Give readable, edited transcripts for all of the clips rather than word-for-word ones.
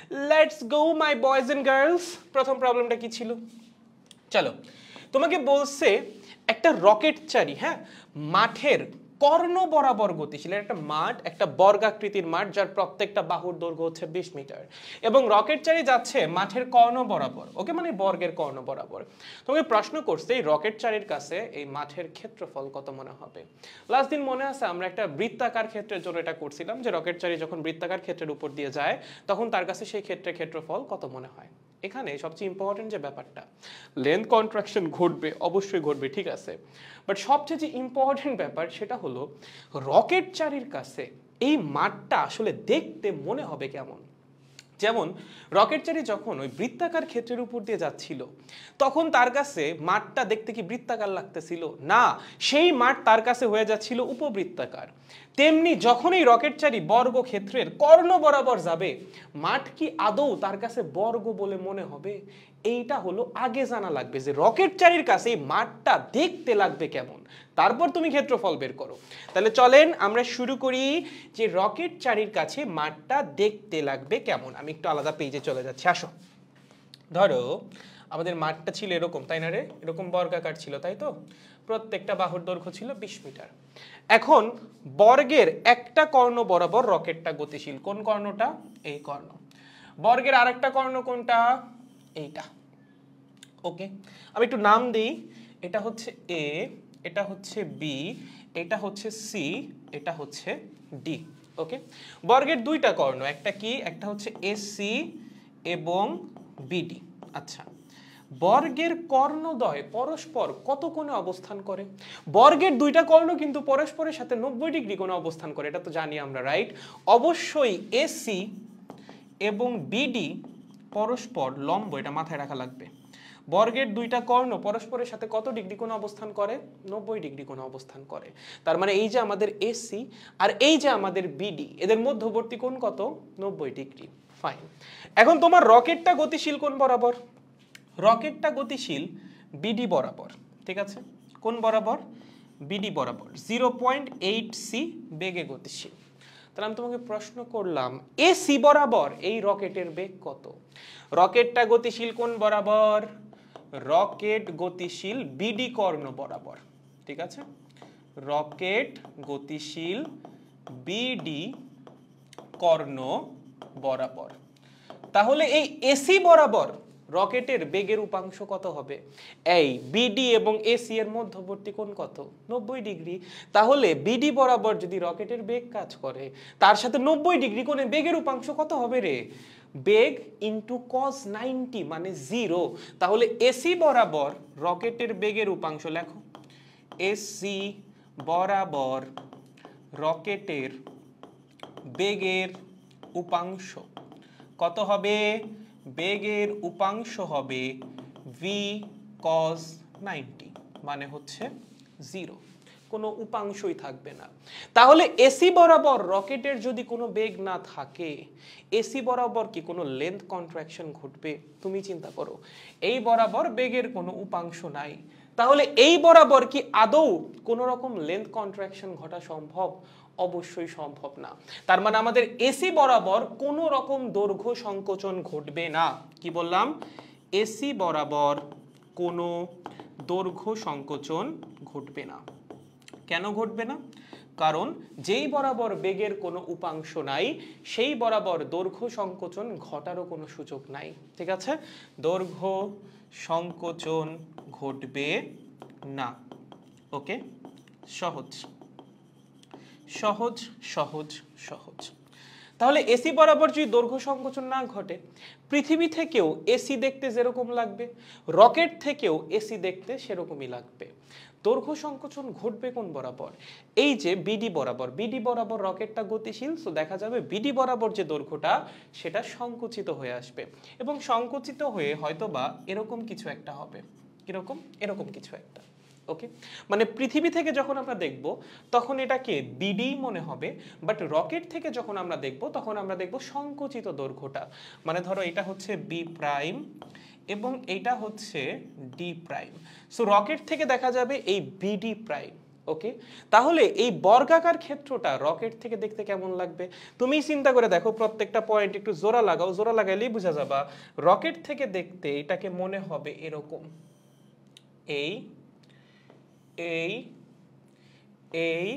Let's go my boys and girls. প্রথম প্রবলেমটা কি ছিল? চলো, তোমাকে বলছে একটা রকেটচারী, হ্যাঁ, মাঠের কর্ণ বরাবর গতিশীল। একটা মাঠ, একটা বর্গাকৃতির মাঠ যার প্রত্যেকটা বাহুর দৈর্ঘ্য হচ্ছে 20 মিটার, এবং রকেটচারী যাচ্ছে মাঠের কর্ণ বরাবর, ওকে, মানে বর্গের কর্ণ বরাবর। তোমাকে প্রশ্ন করছে এই রকেটচারীর কাছে এই মাঠের ক্ষেত্রফল কত মনে হবে? লাস্ট দিন মনে আছে আমরা একটা বৃত্তাকার ক্ষেত্রের জন্য এটা করছিলাম, যে রকেটচারী যখন বৃত্তাকার ক্ষেত্রের উপর দিয়ে যায় তখন তার কাছে সেই ক্ষেত্রের ক্ষেত্রফল কত মনে হয়। এখানে সবচেয়ে ইম্পর্টেন্ট যে ব্যাপারটা, লেন্থ কন্ট্রাকশন ঘটবে, অবশ্যই ঘটবে, ঠিক আছে, বাট সবচেয়ে যে ইম্পর্টেন্ট ব্যাপার সেটা হলো রকেটচারীর কাছে এই মাঠটা আসলে দেখতে মনে হবে কেমন। যেমন রকেটচারী যখন ওই বৃত্তাকার ক্ষেত্রের উপর দিয়ে যাচ্ছিল তখন তার কাছে মাঠটা দেখতে কি বৃত্তাকার লাগতেছিল? না, সেই মাঠ তার কাছে হয়ে যাচ্ছিল উপবৃত্তাকার। তেমনি যখন এই রকেটচারী বর্গ ক্ষেত্রের কর্ণ বরাবর যাবে, মাঠ কি আদৌ তার কাছে বর্গ বলে মনে হবে? এইটা হলো আগে জানা লাগবে যে রকেটচারীর কাছে এই মাঠটা দেখতে লাগবে কেমন, তারপর তুমি ক্ষেত্রফল বের করো। তাহলে চলেন আমরা শুরু করি যে রকেটচারীর কাছে মাঠটা দেখতে লাগবে কেমন। আমি একটু আলাদা পেজে চলে যাচ্ছি, আসো। ধরো আমাদের মাঠটা ছিল এরকম, তাই না রে? এরকম বর্গাকার ছিল, তাই তো? প্রত্যেকটা বাহুর দৈর্ঘ্য ছিল 20 মিটার। এখন বর্গের একটা কর্ণ বরাবর রকেটটা গতিশীল। কোন কর্ণটা? এই কর্ণ। বর্গের আরেকটা কর্ণ কোনটা? এইটা। ওকে, আমি একটু নাম দিই। এটা হচ্ছে এ, এটা হচ্ছে বি, এটা হচ্ছে সি, এটা হচ্ছে ডি। ওকে, বর্গের দুইটা কর্ণ, একটা কি, একটা হচ্ছে এসি এবং বিডি। আচ্ছা, বর্গের কর্ণদ্বয় পরস্পর কত কোণে অবস্থান করে? বর্গের দুইটা কর্ণ কিন্তু পরস্পরের সাথে 90 ডিগ্রি কোণে অবস্থান করে, এটা তো জানি আমরা, রাইট? অবশ্যই এসি এবং বিডি পরস্পর লম্ব, এটা মাথায় রাখা লাগবে। বর্গের দুইটা কর্ণ পরস্পরের সাথে কত ডিগ্রি কোণে অবস্থান করে? 90 ডিগ্রি কোণে অবস্থান করে। তার মানে এই যে আমাদের এসি আর এই যে আমাদের বিডি, এদের মধ্যবর্তী কোণ কত? 90 ডিগ্রি। ফাইন। এখন তোমার রকেটটা গতিশীল কোণ বরাবর? রকেটটা গতিশীল বিডি বরাবর, ঠিক আছে? কোন বরাবর? বিডি বরাবর। 0.8 সি বেগে গতিশীল। তাহলে আমি তোমাকে প্রশ্ন করলাম এসি বরাবর এই রকেটের বেগ কত? রকেটটা গতিশীল কোন বরাবর? রকেট গতিশীল বিডি কর্ণ বরাবর, ঠিক আছে? রকেট গতিশীল বিডি কর্ণ বরাবর। তাহলে এই এসি বরাবর রকেটের বেগের উপাংশ কত হবে? এই বিডি এবং এসি এর মধ্যবর্তী কোণ কত? 90 ডিগ্রি। তাহলে বিডি বরাবর যদি রকেটের বেগ কাজ করে, তার সাথে 90 ডিগ্রি কোণে বেগের উপাংশ কত হবে রে? বেগ ইনটু cos 90 মানে 0। তাহলে এসি বরাবর রকেটের বেগের উপাংশ লেখো। এসি বরাবর রকেটের বেগের উপাংশ কত হবে? বেগের উপাংশ হবে v cos 90 মানে হচ্ছে 0, কোনো উপাংশই থাকবে না। তাহলে এসি বরাবর রকেটের যদি কোনো বেগ না থাকে, এসি বরাবর কি কোনো লেন্থ কন্ট্রাকশন ঘটবে? তুমি চিন্তা করো, এই বরাবর বেগের কোনো উপাংশ নাই, তাহলে এই বরাবর কি আদৌ কোনো রকম লেন্থ কন্ট্রাকশন ঘটা সম্ভব? অবশ্যই সম্ভব না। তার মানে আমাদের এসি বরাবর কোনো রকম দৈর্ঘ্য সংকোচন ঘটবে না। কি বললাম? এসি বরাবর কোনো দৈর্ঘ্য সংকোচন ঘটবে না। কেন ঘটবে না? কারণ যেই বরাবর বেগের কোনো উপাংশ নাই, সেই বরাবর দৈর্ঘ্য সংকোচন ঘটারও কোনো সুযোগ নাই, ঠিক আছে? দৈর্ঘ্য সংকোচন ঘটবে না। ওকে, সহজ সহজ সহজ সহজ। তাহলে এসি বরাবর যদি দৈর্ঘ্য সংকোচন না ঘটে, পৃথিবী থেকেও এসি দেখতে যেরকম লাগবে, রকেট থেকেও এসি দেখতে সেরকমই লাগবে। দৈর্ঘ্য সংকোচন ঘটবে কোন বরাবর? এই যে বিডি বরাবর। বিডি বরাবর রকেটটা গতিশীল, সো দেখা যাবে বিডি বরাবর যে দৈর্ঘ্যটা সেটা সংকুচিত হয়ে আসবে, এবং সংকুচিত হয়ে হয়তোবা এরকম কিছু একটা হবে। কিরকম? এরকম কিছু একটা। ওকে, মানে পৃথিবী থেকে যখন আমরা দেখব তখন এটাকে বিডি মনে হবে, বাট রকেট থেকে যখন আমরা দেখব তখন আমরা দেখব সংকুচিত দৈর্ঘ্যটা। মানে ধরো এটা হচ্ছে বি প্রাইম এবং এটা হচ্ছে ডি প্রাইম, সো রকেট থেকে দেখা যাবে এই বিডি প্রাইম। ওকে, তাহলে এই বর্গাকার ক্ষেত্রটা রকেট থেকে দেখতে কেমন লাগবে তুমি চিন্তা করে দেখো, প্রত্যেকটা পয়েন্ট একটু জোড়া লাগাও, জোড়া লাগাইলেই বোঝা যাবা রকেট থেকে দেখতে এটাকে মনে হবে এরকম, এই এই এই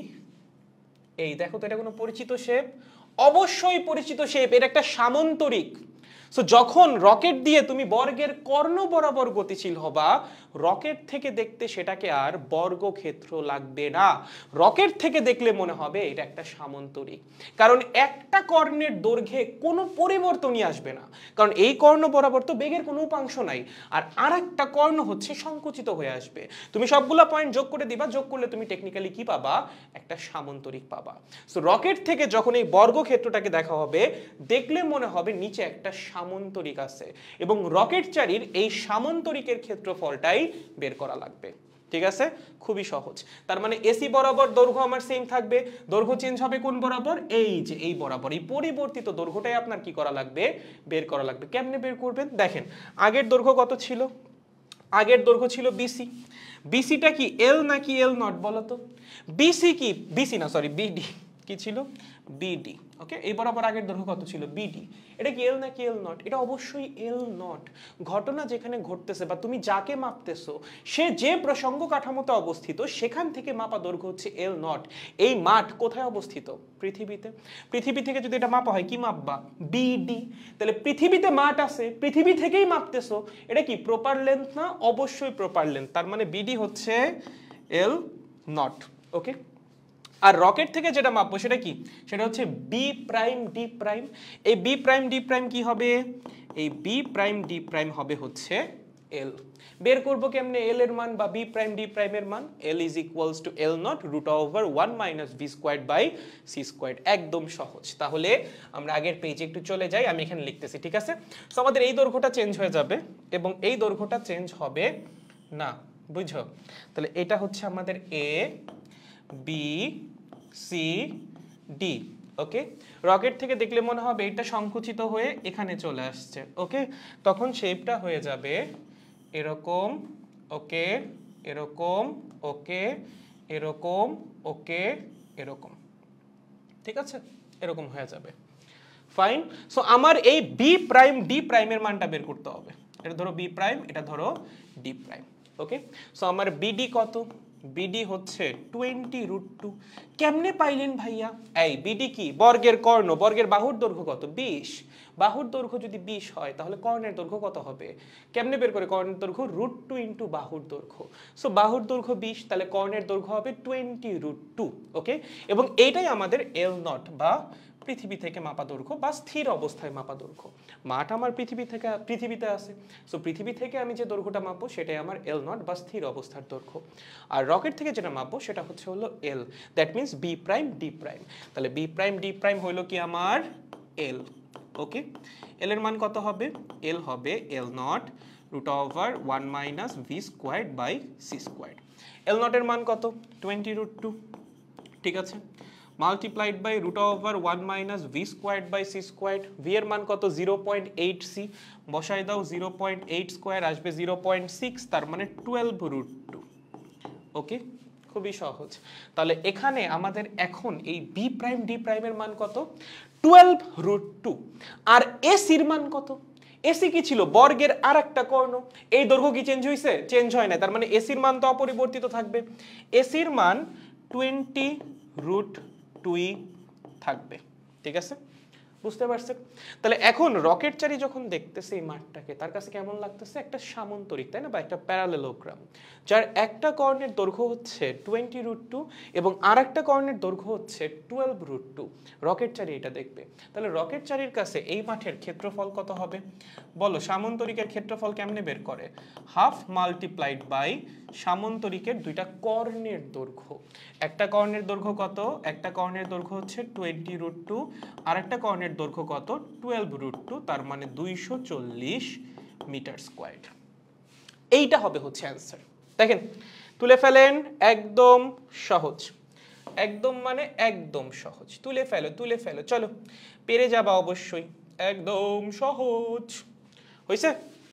এই দেখো তো, এটা কোনো পরিচিত শেপ? অবশ্যই পরিচিত শেপ, এটা একটা সামান্তরিক। সো যখন রকেট দিয়ে তুমি বর্গের কর্ণ বরাবর গতিশীল হবা, রকেট থেকে দেখতে সেটাকে আর বর্গক্ষেত্র লাগবে না, রকেট থেকে দেখলে মনে হবে এটা একটা সামান্তরিক। কারণ একটা কর্ণের দৈর্ঘ্যে কোনো পরিবর্তনই আসবে না, কারণ এই কর্ণ বরাবর তো বেগের কোনো উপাংশ নাই, আর আরেকটা কর্ণ হচ্ছে সংকুচিত হয়ে আসবে। তুমি সবগুলা পয়েন্ট যোগ করে দিবা, যোগ করলে তুমি টেকনিক্যালি কি পাবা? একটা সামান্তরিক পাবা। সো রকেট থেকে যখন এই বর্গক্ষেত্রটাকে দেখা হবে, দেখলে মনে হবে নিচে একটা সামান্তরিক আছে, এবং রকেট চারির এই সামান্তরিকের ক্ষেত্রফলটাই বের করা লাগবে। ঠিক আছে, খুবই সহজ। তার মানে এসি বরাবর দৈর্ঘ্য আমার সেম থাকবে, দৈর্ঘ্য চেঞ্জ হবে কোন বরাবর? এই যে এই বরাবর, এই পরিবর্তিত দৈর্ঘ্যটাই আপনার কি করা লাগবে? বের করা লাগবে। কেমনে বের করবেন? দেখেন আগের দৈর্ঘ্য কত ছিল? আগের দৈর্ঘ্য ছিল বিসি। বিসিটা কি এল নাকি এল নট বলো তো? বিসি কি, বিসি না সরি বিডি, কি ছিল? বিডি। ওকে, এই বরাবর আগের দৈর্ঘ্য কত ছিল? বিডি। এটা কি এল নাকি এল নট? এটা অবশ্যই এল নট। ঘটনা যেখানে ঘটতেছে বা তুমি যাকে মাপতেছো সে যে প্রসঙ্গ কাঠামোতে অবস্থিত, সেখান থেকে মাপা দৈর্ঘ্য হচ্ছে এল নট। এই মাঠ কোথায় অবস্থিত? পৃথিবীতে। পৃথিবী থেকে যদি এটা মাপা হয়, কি মাপবা? বিডি। তাহলে পৃথিবীতে মাঠ আছে, পৃথিবী থেকেই মাপতেছো, এটা কি প্রপার লেন্থ না? অবশ্যই প্রপার লেন্থ। তার মানে বিডি হচ্ছে এল নট। ওকে, আর রকেট থেকে যেটা মাপবো সেটা কি? সেটা হচ্ছে বি প্রাইম ডি প্রাইম। এই বি প্রাইম ডি প্রাইম কি হবে? এই বি প্রাইম ডি প্রাইম হবে হচ্ছে এল। বের করবো কেমনে এল এর মান বা বি প্রাইম ডি প্রাইম এর মান? L is equals to L naught root over 1 minus V squared by C squared. একদম সহজ। তাহলে আমরা আগের পেজে একটু চলে যাই, আমি এখানে লিখতেছি। ঠিক আছে, সো আমাদের এই দৈর্ঘ্যটা চেঞ্জ হয়ে যাবে এবং এই দৈর্ঘ্যটা চেঞ্জ হবে না, বুঝছো? তাহলে এটা হচ্ছে আমাদের A B C D. Okay, rocket থেকে দেখলে মনে হবে এটা সংকুচিত হয়ে এখানে চলে আসছে। ওকে, তখন শেপটা হয়ে যাবে এরকম। ওকে, এরকম। ওকে, এরকম। ওকে, এরকম। ঠিক আছে, এরকম হয়ে যাবে। ফাইন। সো আমার এই বি প্রাইম ডি প্রাইমের মানটা বের করতে হবে। এটা ধরো বি প্রাইম, এটা ধরো ডি প্রাইম। ওকে, সো আমার বিডি কত? বিডি হচ্ছে 20√2। কেমনে পাইলেন ভাইয়া? এই বিডি কি? বর্গের কর্ণ, বর্গের বাহুর দৈর্ঘ্য কত? 20। বাহুর দৈর্ঘ্য যদি 20 হয় তাহলে কর্ণের দৈর্ঘ্য কত হবে? কেমনে বের করে? কর্ণের দৈর্ঘ্য √2 ইন্টু বাহুর দৈর্ঘ্য। সো বাহুর দৈর্ঘ্য 20, তাহলে কর্ণের দৈর্ঘ্য হবে 20√2। ওকে, এবং এইটাই আমাদের এল নট বা পৃথিবী থেকে মাপা দৈর্ঘ্য বা স্থির অবস্থায় মাপা দৈর্ঘ্য। মাঠ আমার পৃথিবীতে আছে, সো পৃথিবী থেকে আমি যে দৈর্ঘ্যটা মাপবো সেটাই আমার এল নট বা স্থির অবস্থার দৈর্ঘ্য। আর রকেট থেকে যেটা মাপবো সেটা হচ্ছে হলো L, that means B prime D prime. তাহলে বি প্রাইম ডি প্রাইম হইলো কি আমার? এল। ওকে, এল এর মান কত হবে? এল হবে L naught root over 1 minus V squared by C squared. L নটের মান কত? 20√2। ঠিক আছে, multiplied by root over 1 minus V squared by C squared. V এর মান কত? 0.8 সি। বসাই দাও, 0.8 স্কোয়ার আসবে 0.6, তার মানে 12√2। ওকে, খুবই সহজ। তাহলে এখানে আমাদের এখন এই বি প্রাইম ডি প্রাইমের মান কত? 12√2। আর এসির মান কত? এসি কি ছিল? বর্গের আর একটা কর্ণ। এই দৈর্ঘ্য কি চেঞ্জ হয়েছে? চেঞ্জ হয় না, তার মানে এসির মান তো অপরিবর্তিত থাকবে। এসির মান 20√2 থাকবে। ঠিক আছে, বুঝতে পারছেন? তাহলে এখন রকেট চারি যখন দেখতেছে এই মাঠটাকে, তার কাছে কেমন লাগতেছে? একটা সামান্তরিক, তাই না, বা একটা প্যারালেলোগ্রাম, যার একটা কর্ণের দৈর্ঘ্য হচ্ছে 20√2 এবং আর একটা কর্ণের দৈর্ঘ্য হচ্ছে 12√2। রকেট চারি এটা দেখবে। তাহলে রকেট চারির কাছে এই মাঠের ক্ষেত্রফল কত হবে বলো? সামান্তরিকের ক্ষেত্রফল কেমনে বের করে? হাফ মাল্টিপ্লাইড বাই সামান্তরিকের দুইটা কর্ণের দৈর্ঘ্য। একটা কর্ণের দৈর্ঘ্য কত? একটা কর্ণের দৈর্ঘ্য হচ্ছে 20√2, আর একটা কর্ণের দৈর্ঘ্য কত? 12√2, তার মানে 240 মিটার স্কয়ার। এইটা হবে হচ্ছে অ্যান্সার। দেখেন, তুলে ফেলেন, একদম সহজ। একদম মানে একদম সহজ। তুলে ফেলো, তুলে ফেলো, চলো, পেরে যাবা অবশ্যই। একদম সহজ হয়েছে।